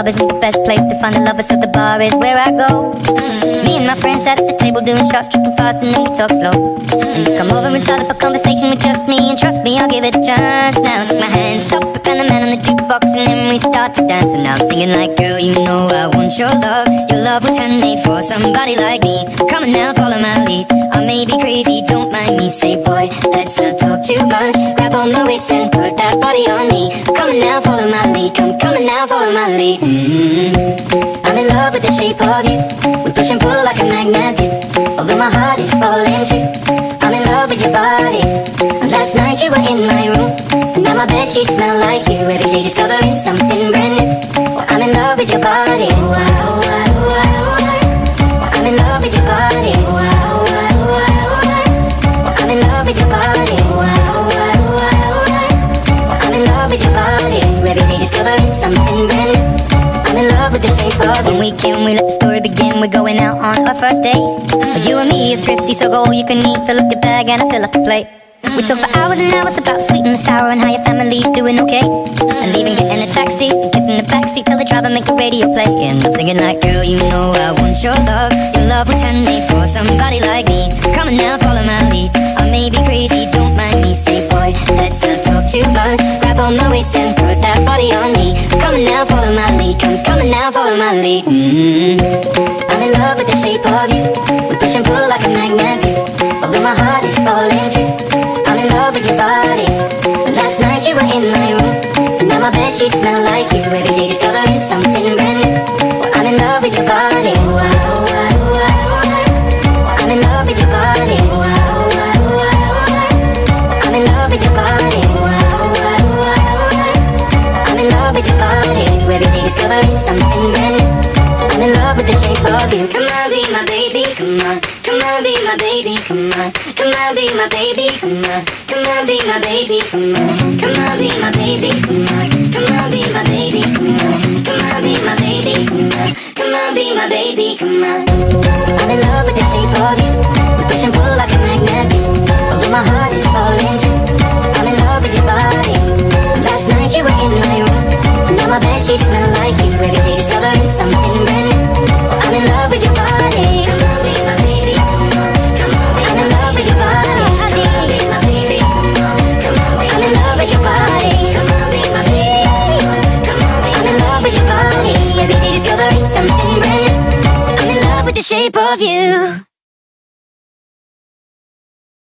club isn't the best place to find a lover, so the bar is where I go. Me and my friends sat at the table doing shots, tripping fast, and then we talk slow. And you come over and start up a conversation with just me, and trust me, I'll give it a chance. Now take my hand, stop it, and the man on the jukebox, and then we start to dance. And now I'm singing like, girl, you know I want your love. Your love was handmade for somebody like me. Come on now, follow my lead. I may be crazy, don't mind me. Say, boy, let's not talk too much. Grab on my waist and put that body on me. Come on now, follow my lead. Come on now, follow my lead. I'm in love with the shape of you. We push and pull like a magnet do. Although my heart is falling too. I'm in love with your body. And last night you were in my room, and now my bedsheets smell like you. Every day discovering something brand new. Well, I'm in love with your body. I'm in love with your body. I'm in love with your body. I'm in love with your body. Every day discovering something brand new. I'm in love with the shape of you. When we can, we let the story begin. We're going out on our first date. You and me are thrifty, so go all you can eat. Fill up your bag and I fill up the plate. We talk for hours and hours about the sweet and the sour, and how your family's doing okay. And leaving, getting a taxi, kissing the backseat, tell the driver make the radio play. And I'm singing like, girl, you know I want your love. Your love was handmade for somebody like me. Come on now, follow my lead. I may be crazy, don't mind me. Say, boy, let's not talk too much. Grab on my waist and put that body on me. Come on now, follow my lead. Come on now, follow my lead. I'm in love with the shape of you. We push and pull like a magnet do. Although my heart is falling too. I'm in love with your body. Last night you were in my room, and now my bedsheets smell like you. Every day discovering something brand new. Well, I'm in love with your body. I'm in love with your body. I'm in love with your body. I'm in love with your body. Every day discovering something brand new. I'm in love with the shape of you. Come on, be my baby, come on. Come on, be my baby, come on. Come on, be my baby, come on. Come on, be my baby, come on. Come on, be my baby, come on. Come on, be my baby, come on. Come on, be my baby, come on. Come on, be my baby, come on. I'm in love with the shape of you. We push and pull like